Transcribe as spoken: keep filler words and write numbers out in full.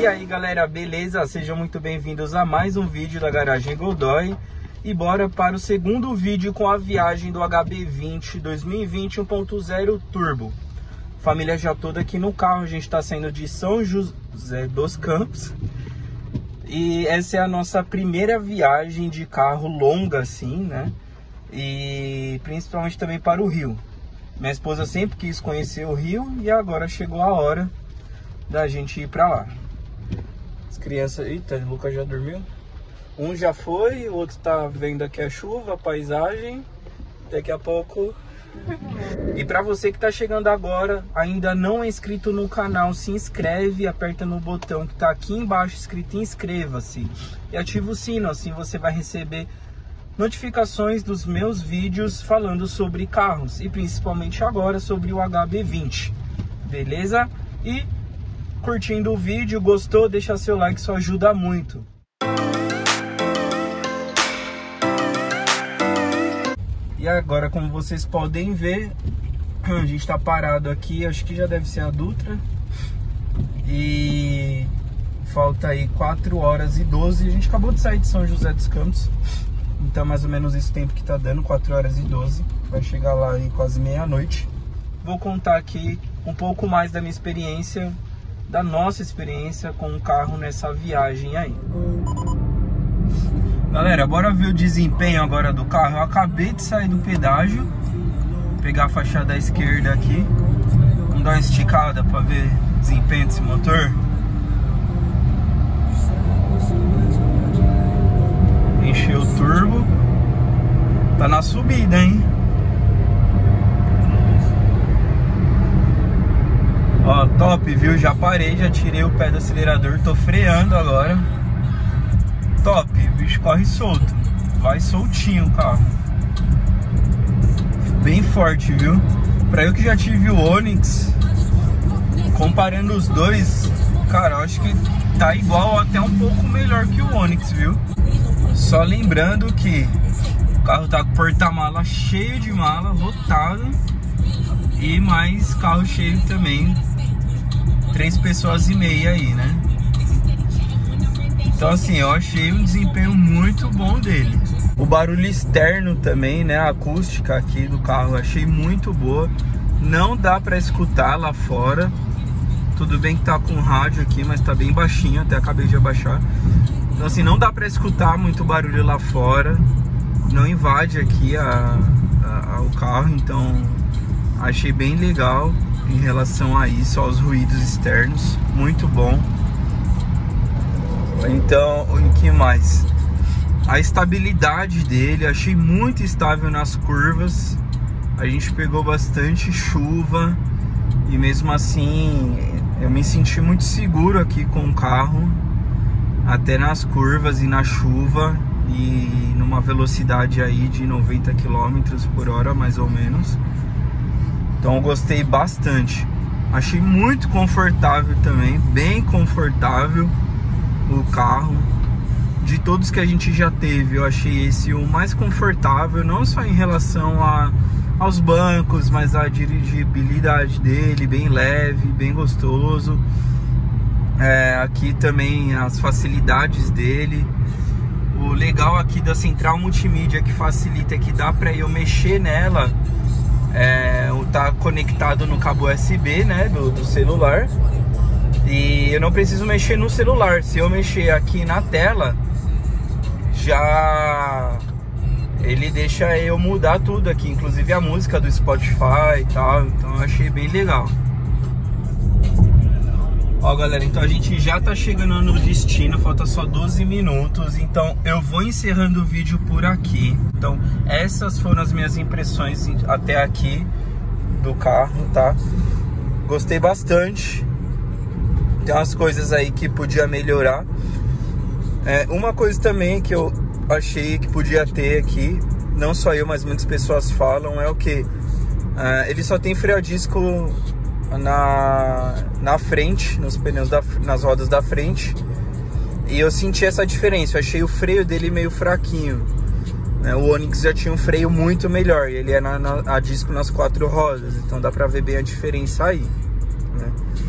E aí galera, beleza? Sejam muito bem-vindos a mais um vídeo da Garagem Godoy. E bora para o segundo vídeo com a viagem do H B vinte dois mil e vinte um ponto zero Turbo. Família já toda aqui no carro, a gente está saindo de São José dos Campos. E essa é a nossa primeira viagem de carro longa assim, né? E principalmente também para o Rio. Minha esposa sempre quis conhecer o Rio e agora chegou a hora da gente ir para lá. As crianças... Eita, o Lucas já dormiu? Um já foi, o outro tá vendo aqui a chuva, a paisagem. Daqui a pouco... E para você que tá chegando agora, ainda não é inscrito no canal, se inscreve, aperta no botão que tá aqui embaixo escrito inscreva-se. E ativa o sino, assim você vai receber notificações dos meus vídeos falando sobre carros. E principalmente agora sobre o H B vinte. Beleza? E curtindo o vídeo, gostou? Deixa seu like, isso ajuda muito. E agora, como vocês podem ver, a gente tá parado aqui, acho que já deve ser a Dutra. E falta aí quatro horas e doze, a gente acabou de sair de São José dos Campos. Então mais ou menos esse tempo que tá dando, quatro horas e doze. Vai chegar lá aí quase meia-noite. Vou contar aqui um pouco mais da minha experiência, da nossa experiência com o carro nessa viagem aí. Galera, bora ver o desempenho agora do carro. Eu acabei de sair do pedágio, pegar a faixa da esquerda aqui. Vamos dar uma esticada para ver o desempenho desse motor. Encheu o turbo. Tá na subida, hein? Ó, top, viu? Já parei, já tirei o pé do acelerador. Tô freando agora. Top, o bicho corre solto. Vai soltinho o carro. Bem forte, viu? Pra eu que já tive o Onix, comparando os dois, cara, eu acho que tá igual, até um pouco melhor que o Onix, viu? Só lembrando que o carro tá com o porta-mala cheio de mala, lotado. E mais carro cheio também. Três pessoas e meia aí, né? Então assim, eu achei um desempenho muito bom dele. O barulho externo também, né? A acústica aqui do carro, achei muito boa. Não dá pra escutar lá fora. Tudo bem que tá com rádio aqui, mas tá bem baixinho, até acabei de abaixar. Então assim, não dá pra escutar muito barulho lá fora. Não invade aqui a, a, a, o carro, então achei bem legal em relação a isso, aos ruídos externos. Muito bom. Então, o que mais? A estabilidade dele, achei muito estável nas curvas. A gente pegou bastante chuva e mesmo assim eu me senti muito seguro aqui com o carro, até nas curvas e na chuva, e numa velocidade aí de noventa quilômetros por hora mais ou menos. Então eu gostei bastante. Achei muito confortável também, bem confortável o carro. De todos que a gente já teve, eu achei esse o mais confortável, não só em relação a, aos bancos, mas a dirigibilidade dele, bem leve, bem gostoso. É, aqui também as facilidades dele. O legal aqui da central multimídia que facilita é que dá para eu mexer nela. É, tá conectado no cabo U S B, né, do, do celular. E eu não preciso mexer no celular. Se eu mexer aqui na tela, já ele deixa eu mudar tudo aqui, inclusive a música do Spotify e tal. Então eu achei bem legal. Ó galera, então a gente já tá chegando no destino, falta só doze minutos. Então eu vou encerrando o vídeo por aqui. Então essas foram as minhas impressões até aqui do carro, tá? Gostei bastante. Tem umas coisas aí que podia melhorar. É, uma coisa também que eu achei que podia ter aqui, não só eu, mas muitas pessoas falam, é o que? É, ele só tem freio a disco na, na frente, nos pneus da, nas rodas da frente. E eu senti essa diferença, eu achei o freio dele meio fraquinho. Né? O Onix já tinha um freio muito melhor, e ele é na, na, a disco nas quatro rodas, então dá pra ver bem a diferença aí. Né?